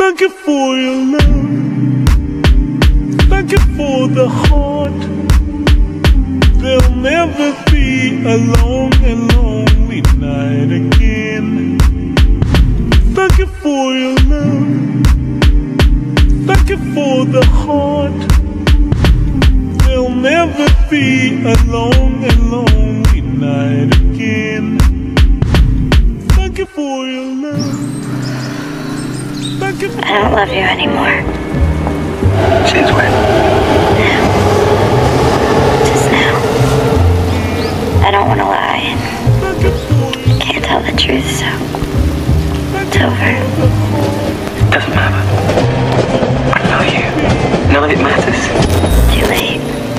Thank you for your love. Thank you for the heart. There'll never be a long and lonely night again. Thank you for your love. Thank you for the heart. There'll never be a long and lonely night again. Thank you for your love. Thank you for I don't love you anymore. Since when? Now. Just now. I don't want to lie. Can't tell the truth, so it's over. Doesn't matter. I know you. None of it matters. Too late.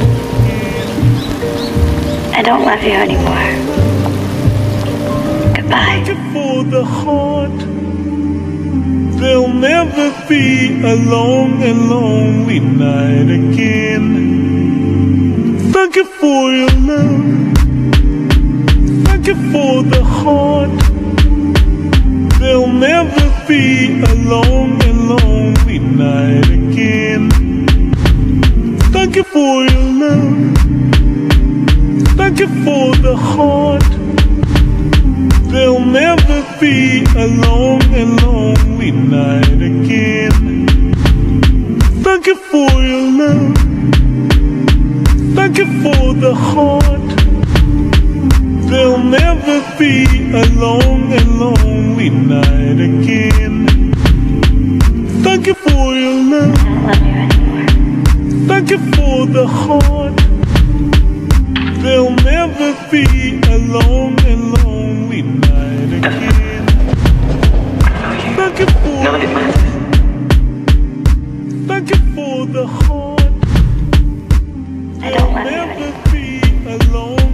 I don't love you anymore. Goodbye. Thank you for the heart. There'll never be a long and lonely night again. Thank you for your love. Thank you for the heart. There'll never be a long and lonely night again. Thank you for your love. Thank you for the heart. There'll never be a long and lonely night again. Thank you for your love. Thank you for the heart. There'll never be a long and lonely night again. Thank you for your love. I don't love you anymore. Thank you for the heart. There'll never be a long and lonely night again. Thank you for None of it matters. Thank you for the heart. I don't love you There'll anymore. never be a long